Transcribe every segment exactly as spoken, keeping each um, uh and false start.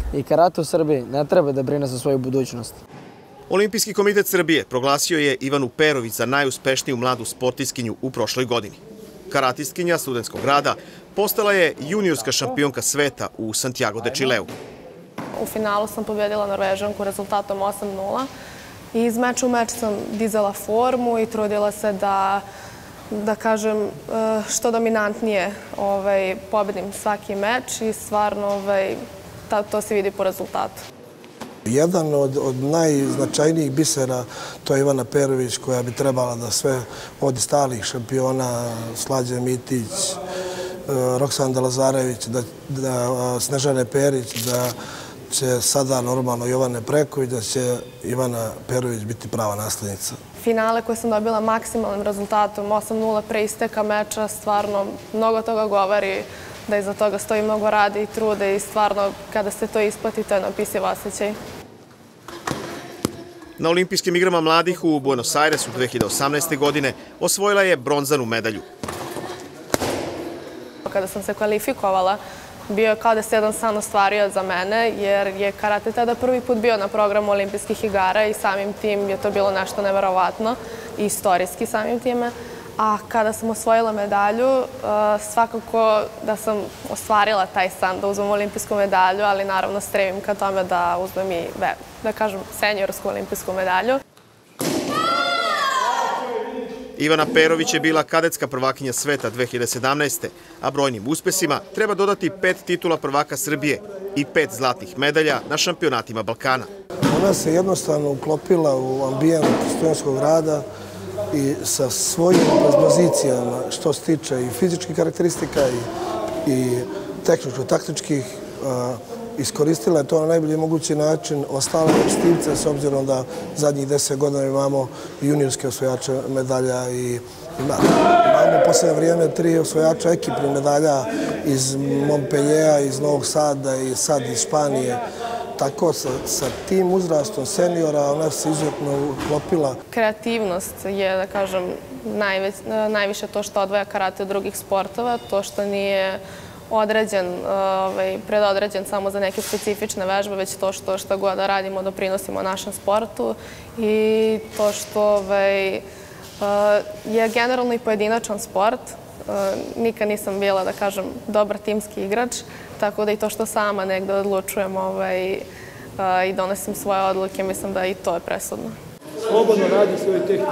i karate u Srbiji ne treba da brine za svoju budućnost. Olimpijski komitet Srbije proglasio je Ivanu Perović za najuspešniju mladu sportistkinju u prošloj godini. Karatistkinja studentskog grada postala je juniorska šampionka sveta u Santiago de Chileu. U finalu sam pobjedila Norvežanku rezultatom osam nula i iz meča u meč sam dizala formu i trudila se da, da kažem, što dominantnije ovaj, pobedim svaki meč i stvarno ovaj, to se vidi po rezultatu. Jedan od, od najznačajnijih bisera to je Ivana Perović, koja bi trebala da sve od stalih šampiona, Slađe Mitić, Roksanda Lazarević, da, da, Snežane Perić, da će sada normalno Jovane Preković, da će Ivana Perović biti prava naslednica. Finale koje sam dobila maksimalnim rezultatom osam nula pre isteka meča, stvarno mnogo toga govori, da iza toga stoji mnogo rada i trude i stvarno kada se to isplati, to je neopisiv osjećaj. Na Olimpijskim igrama mladih u Buenos Airesu dve hiljade osamnaeste. godine osvojila je bronzanu medalju. Kada sam se kvalifikovala, bio je kao da se jedan san ostvario za mene, jer je karate tada prvi put bio na programu Olimpijskih igara i samim tim je to bilo nešto neverovatno i istorijski samim time. A kada sam osvojila medalju, svakako da sam ostvarila taj san da uzmem olimpijsku medalju, ali naravno stremim ka tome da uzmem i, da kažem, seniorsku olimpijsku medalju. Ivana Perović je bila kadetska prvakinja sveta dve hiljade sedamnaeste. a brojnim uspesima treba dodati pet titula prvaka Srbije i pet zlatnih medalja na šampionatima Balkana. Ona se jednostavno uklopila u ambijent studentskog rada i sa svojim pozicijama, što se tiče i fizičkih karakteristika i, i tehničko-taktičkih, iskoristila je to na najbolji mogući način. Ostala je stivca, s obzirom da zadnjih deset godina imamo juniorske osvojače medalja i imamo u poslednje vrijeme tri osvojača ekipnih medalja iz Montpelliera, iz Novog Sada i sad iz Španije. Tako sa tim uzrastom seniora ona se izuzetno uklopila. Kreativnost je, da kažem, najviše to što odvaja karate od drugih sportova, to što nije određen, predodređen samo za neke specifične vežbe, već to što što god da radimo doprinosimo našem sportu i to što je generalno i pojedinačan sport. Nikad nisam bila, da kažem, dobar timski igrač, tako da i to što sama negde odlučujem i donosim svoje odluke, mislim da i to je presudno. Slobodno radi svoje tehnike.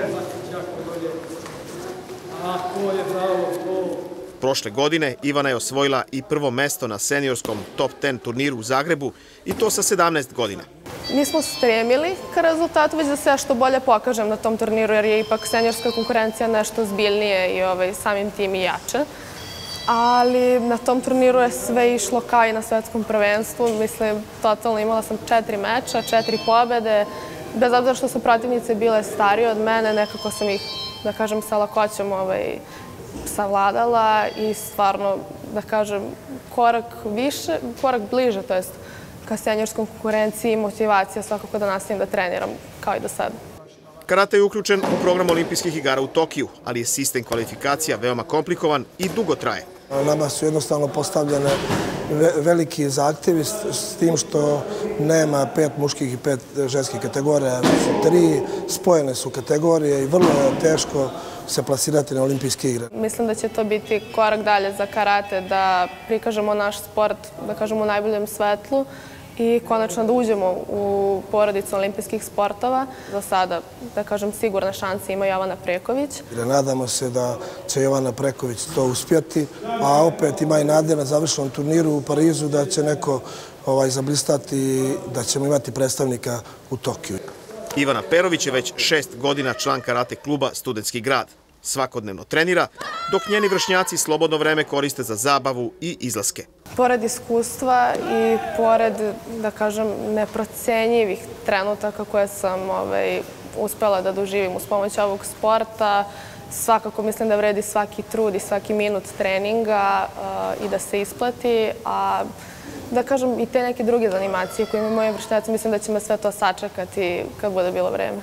A, to je bravo, to... Prošle godine Ivana je osvojila i prvo mesto na seniorskom top deset turniru u Zagrebu i to sa sedamnaest godina. Nismo stremili ka rezultatu, već da se ja što bolje pokažem na tom turniru, jer je ipak seniorska konkurencija nešto zbiljnije i samim tim i jače. Ali na tom turniru je sve išlo kao i na svetskom prvenstvu. Mislim, totalno imala sam četiri meča, četiri pobede. Bez obzira što su protivnice bile starije od mene, nekako sam ih, da kažem, sa lakoćom savladala i stvarno, da kažem, korak više, korak bliže, to jest ka seniorskom konkurenciji i motivacija svakako da nastavim da treniram kao i do sada. Karate je uključen u program Olimpijskih igara u Tokiju, ali je sistem kvalifikacija veoma komplikovan i dugo traje. Nama su jednostavno postavljene veliki zahtjevi s tim što nema pet muških i pet ženskih kategorija, su tri spojene su kategorije i vrlo je teško se plasirati na olimpijske igre. Mislim da će to biti korak dalje za karate, da prikažemo naš sport, da kažemo, u najboljem svetlu i konačno da uđemo u porodicu olimpijskih sportova. Za sada, da kažem, sigurne šanse ima Jovana Preković. Nadamo se da će Jovana Preković to uspjeti, a opet ima i nade na završenom turniru u Parizu da će neko zablistati i da ćemo imati predstavnika u Tokiju. Ivana Perović je već šest godina član karate kluba Studentski grad. Svakodnevno trenira, dok njeni vršnjaci slobodno vreme koriste za zabavu i izlaske. Pored iskustva i pored, da kažem, neprocenjivih trenutaka koje sam uspela da doživim uz pomoć ovog sporta, svakako mislim da vredi svaki trud i svaki minut treninga i da se isplati, a da kažem i te neke druge zanimacije koje imaju moji vršnjaci, mislim da će me sve to sačekati kad bude bilo vreme.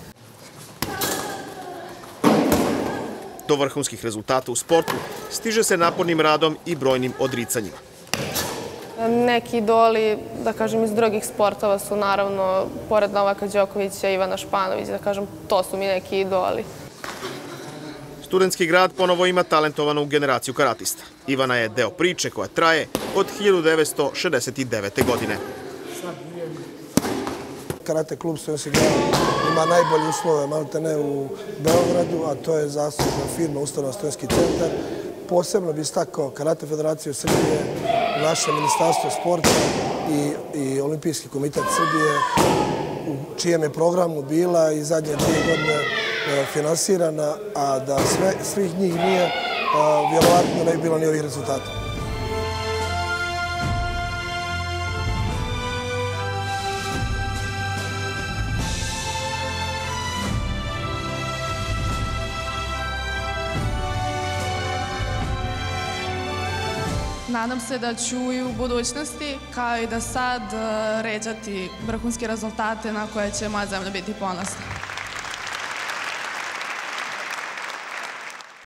Do vrhunskih rezultata u sportu stiže se napornim radom i brojnim odricanjima. Neki idoli, da kažem, iz drugih sportova su naravno, pored Novaka Đokovića, Ivana Španovića, da kažem, to su mi neki idoli. Studentski grad ponovo ima talentovanu generaciju karatista. Ivana je deo priče koja traje od hiljadu devetsto šezdeset devete. godine. Karate klub Studentski grad ima najbolje uslove maltene u Beogradu, a to je zaslužna firma Ustanova Studentski centar. Posebno bi istakao Karate federaciju Srbije, naše ministarstvo sporta i, i Olimpijski komitet Srbije, u čijem je programu bila i zadnje dvije godine finansirana, a da sve, svih njih nije, vjerovatno ne bi bilo ni ovih rezultata. Nadam se da ću i u budućnosti, kao i da sad, ređati vrhunske rezultate na koje će moja zemlja biti ponosna.